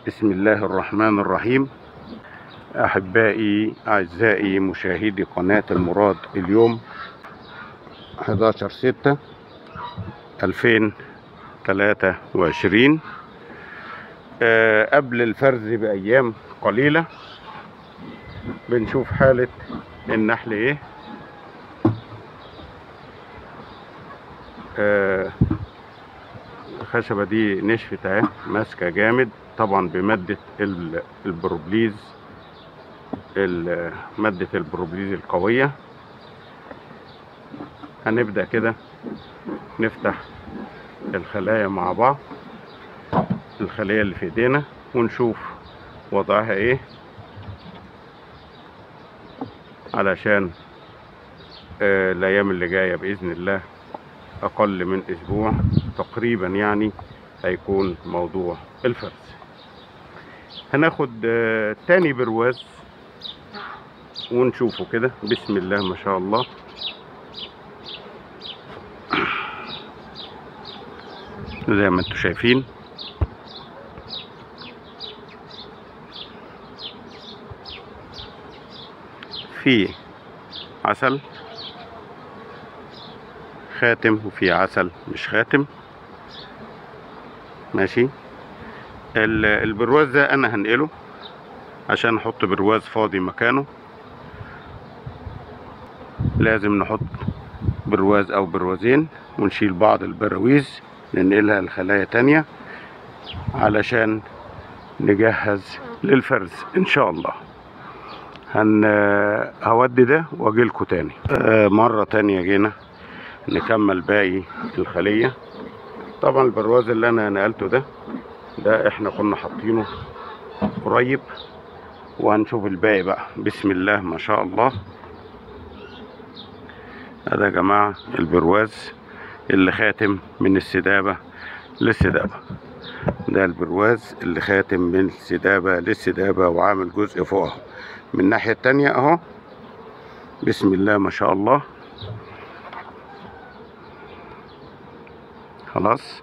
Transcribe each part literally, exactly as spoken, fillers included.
بسم الله الرحمن الرحيم. أحبائي أعزائي مشاهدي قناة المراد، اليوم حداشر ستة ألفين وثلاثة وعشرين، أه قبل الفرز بأيام قليلة بنشوف حالة النحل إيه. أه الخشبة دي نشفت اهي، ماسكة جامد طبعا بمادة البروبليز، مادة البروبليز القوية. هنبدأ كده نفتح الخلايا مع بعض، الخلية اللي في ايدينا، ونشوف وضعها ايه، علشان آه الايام اللي جاية بإذن الله اقل من اسبوع تقريبا يعني هيكون موضوع الفرز. هناخد آه تاني برواز ونشوفه كده. بسم الله ما شاء الله. زي ما انتم شايفين في عسل خاتم وفي عسل مش خاتم. ماشي. البرواز ده انا هنقله عشان نحط برواز فاضي مكانه. لازم نحط برواز او بروازين ونشيل بعض البراويز ننقلها لخلايا تانية علشان نجهز للفرز ان شاء الله. هن هودي ده واجيلكوا تاني. آه مرة تانية جينا نكمل باقي الخلية. طبعا البرواز اللي انا نقلته ده ده احنا كنا حاطينه قريب، وهنشوف الباقي بقى. بسم الله ما شاء الله. هذا يا جماعة البرواز اللي خاتم من السدابة للسدابة. ده البرواز اللي خاتم من السدابة للسدابة وعامل جزء فوقه من الناحية التانية اهو. بسم الله ما شاء الله. خلاص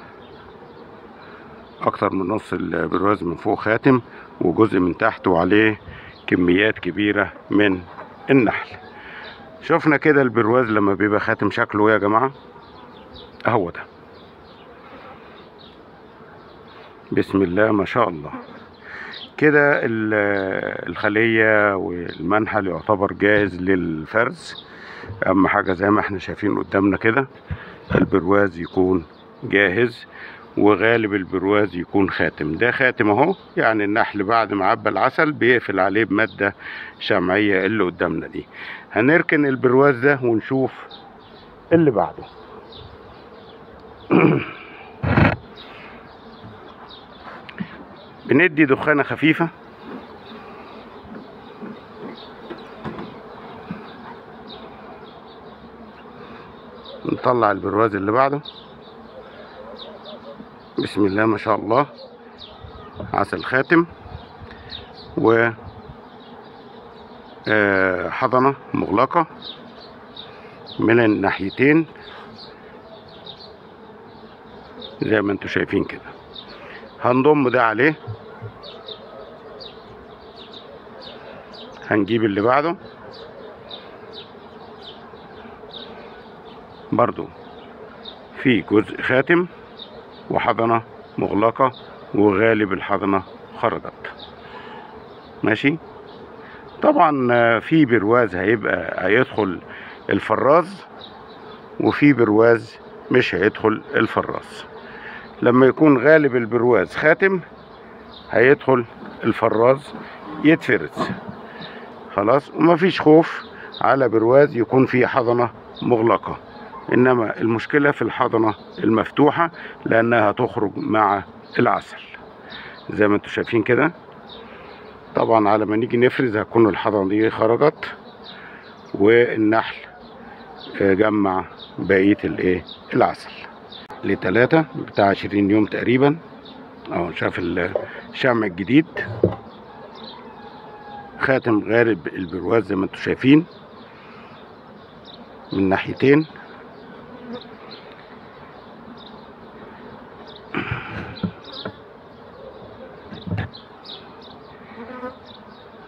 اكتر من نص البرواز من فوق خاتم، وجزء من تحت وعليه كميات كبيرة من النحل. شفنا كده البرواز لما بيبقى خاتم شكله يا جماعة اهو ده. بسم الله ما شاء الله. كده الخلية والمنحل يعتبر جاهز للفرز. اهم حاجة زي ما احنا شايفين قدامنا كده البرواز يكون جاهز، وغالب البرواز يكون خاتم. ده خاتم اهو، يعني النحل بعد ما عبى العسل بيقفل عليه بمادة شمعية اللي قدامنا دي. هنركن البرواز ده ونشوف اللي بعده. بندي دخانة خفيفة نطلع البرواز اللي بعده. بسم الله ما شاء الله. عسل خاتم و حضنة مغلقة من الناحيتين زي ما انتم شايفين كده. هنضم ده عليه. هنجيب اللي بعده برضو في جزء خاتم وحضنة مغلقة، وغالب الحضنة خرجت. ماشي. طبعا في برواز هيبقى هيدخل الفراز، وفي برواز مش هيدخل الفراز. لما يكون غالب البرواز خاتم هيدخل الفراز يتفرز. خلاص. ومفيش خوف على برواز يكون فيه حضنة مغلقة، انما المشكلة في الحضنة المفتوحة لانها تخرج مع العسل زي ما انتم شايفين كده. طبعا على ما نيجي نفرز هتكون الحضنة دي خرجت والنحل جمع بقية الايه العسل. لتلاتة بتاع عشرين يوم تقريبا اهو. شاف الشمع الجديد. خاتم غالب البرواز زي ما انتم شايفين من ناحيتين.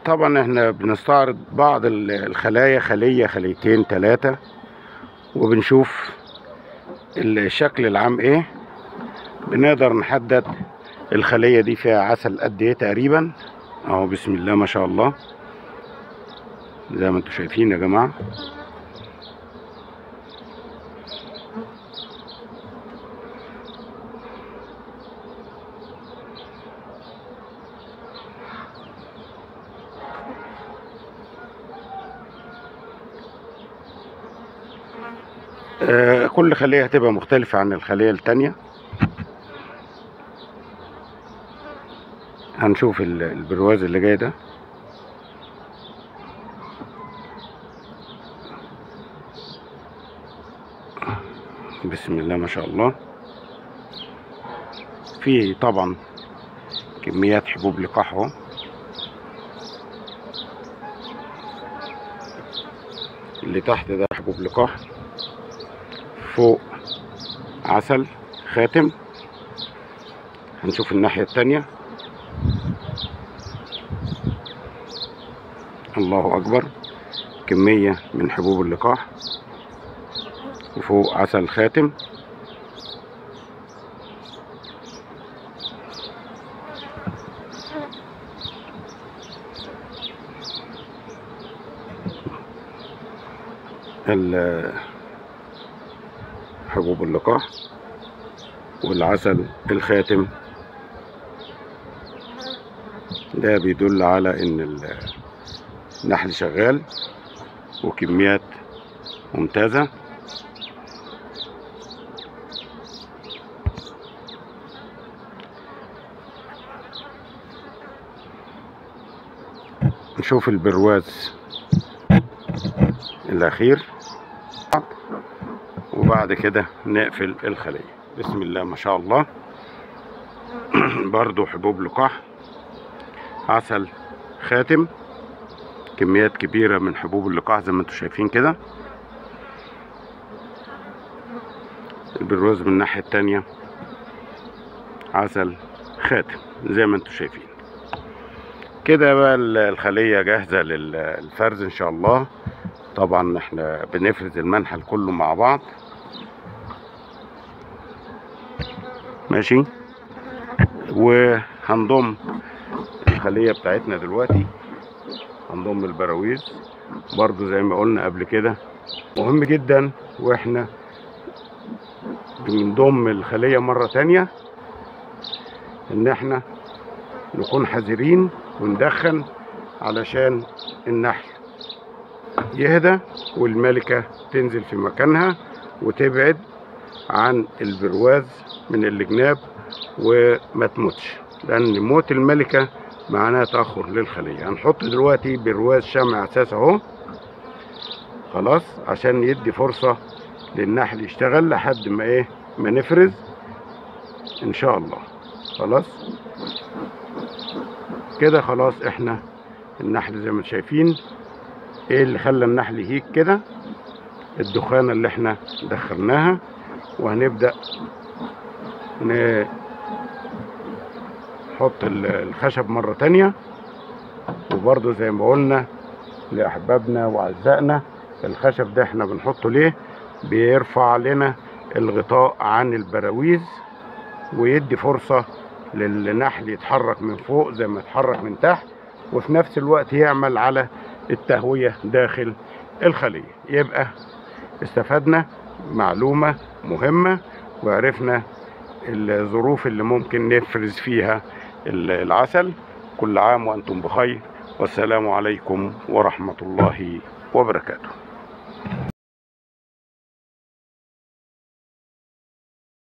طبعا احنا بنستعرض بعض الخلايا، خلية خليتين ثلاثة، وبنشوف الشكل العام ايه. بنقدر نحدد الخلية دي فيها عسل قد ايه تقريبا. اهو بسم الله ما شاء الله زي ما انتم شايفين يا جماعة. آه كل خلية هتبقى مختلفة عن الخلية التانية. هنشوف البرواز اللي جاي ده. بسم الله ما شاء الله. فيه طبعا كميات حبوب لقاح اهو. اللي تحت ده حبوب لقاح، فوق عسل خاتم. هنشوف الناحية التانية. الله أكبر، كمية من حبوب اللقاح، وفوق عسل خاتم. حبوب اللقاح والعسل الخاتم ده بيدل على ان النحل شغال وكميات ممتازة. نشوف البرواز الأخير وبعد كده نقفل الخلية. بسم الله ما شاء الله. برضو حبوب لقاح، عسل خاتم، كميات كبيرة من حبوب اللقاح زي ما انتم شايفين كده. البرواز من الناحية التانية عسل خاتم زي ما انتم شايفين كده. بقى الخلية جاهزة للفرز ان شاء الله. طبعا احنا بنفرز المنحل كله مع بعض ماشي، وهنضم الخلية بتاعتنا دلوقتي. هنضم البراويز برضو زي ما قلنا قبل كده، مهم جدا واحنا بنضم الخلية مرة تانية ان احنا نكون حذرين وندخن علشان النحل يهدى والملكة تنزل في مكانها وتبعد عن البرواز من الجناب وما تموتش، لان موت الملكة معناها تأخر للخلية. هنحط دلوقتي برواز شمع اساس اهو خلاص عشان يدي فرصة للنحل يشتغل لحد ما ايه ما نفرز ان شاء الله. خلاص كده خلاص. احنا النحل زي ما شايفين ايه اللي خلى النحل يهيج كده، الدخانة اللي احنا دخلناها. وهنبدأ نحط الخشب مرة تانية. وبرضو زي ما قلنا لأحبابنا وأعزائنا، الخشب ده احنا بنحطه ليه؟ بيرفع لنا الغطاء عن البراويز ويدي فرصة للنحل يتحرك من فوق زي ما يتحرك من تحت، وفي نفس الوقت يعمل على التهوية داخل الخلية. يبقى استفدنا معلومة مهمة وعرفنا الظروف اللي ممكن نفرز فيها العسل. كل عام وأنتم بخير، والسلام عليكم ورحمة الله وبركاته.